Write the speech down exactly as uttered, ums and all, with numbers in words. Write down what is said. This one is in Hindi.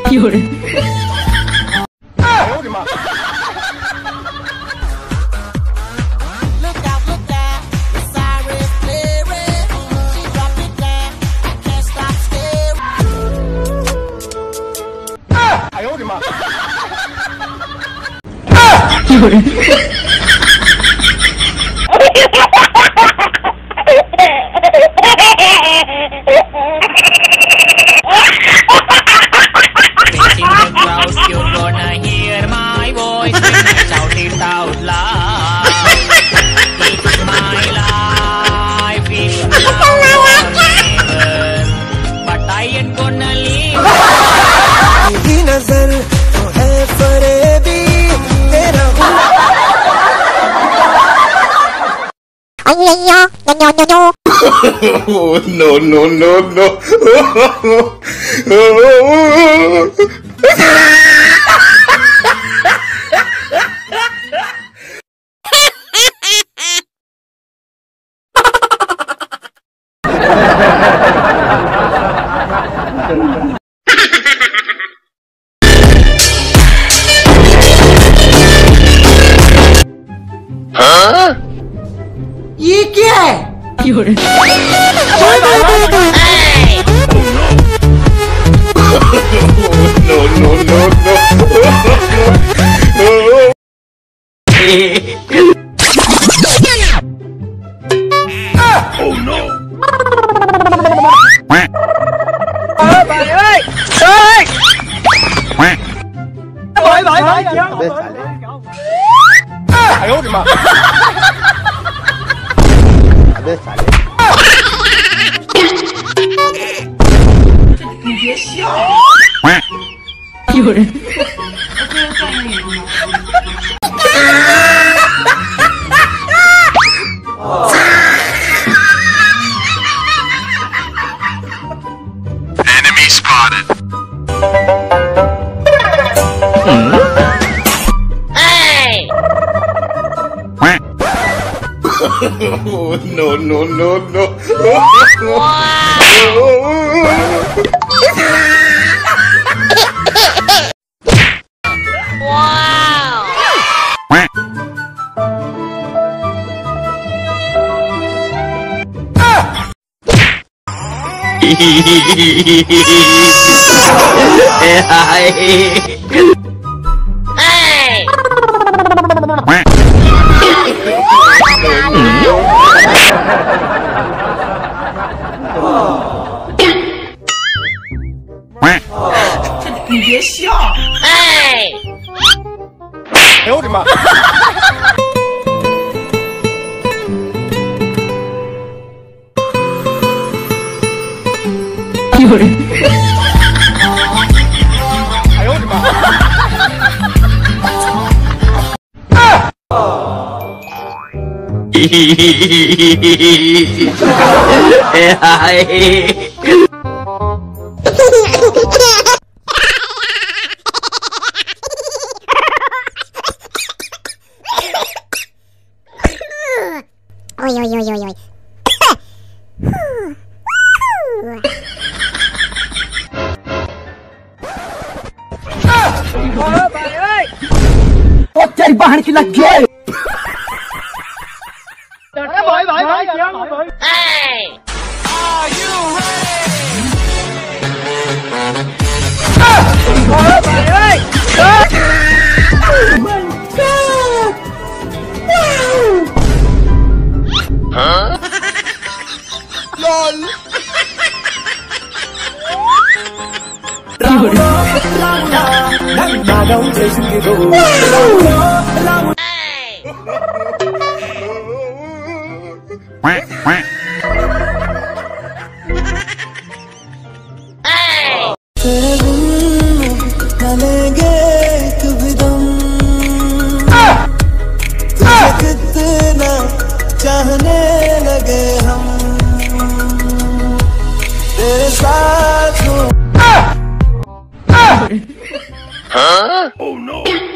有人。 哎呦我的妈！ 哎呦我的妈！ 有人。 Oh, no, no, no, no. Huh? ये क्या है? 有人。 No, no, no, no. Oh no. Bạn ơi! Ơi! Bởi bởi bởi 哎呦我的妈！ 你别笑。有人。 Enemy spotted. Hey! Oh, no, no, no, no. Wow! Hey! 你别笑。 Hey! 哎呦我的妈！ 有人。 哎呦我的妈！ Oi, oi, oi, oi, oi. bạn ơi! Ô तेरी बहन की लग गई। Bởi bởi bởi Hey! Bạn ơi! Huh? LOL. 有人。 Hey! Quack, quack. Hey! कितना चाहने लगे हम तेरे साथ हो। Huh? Oh no.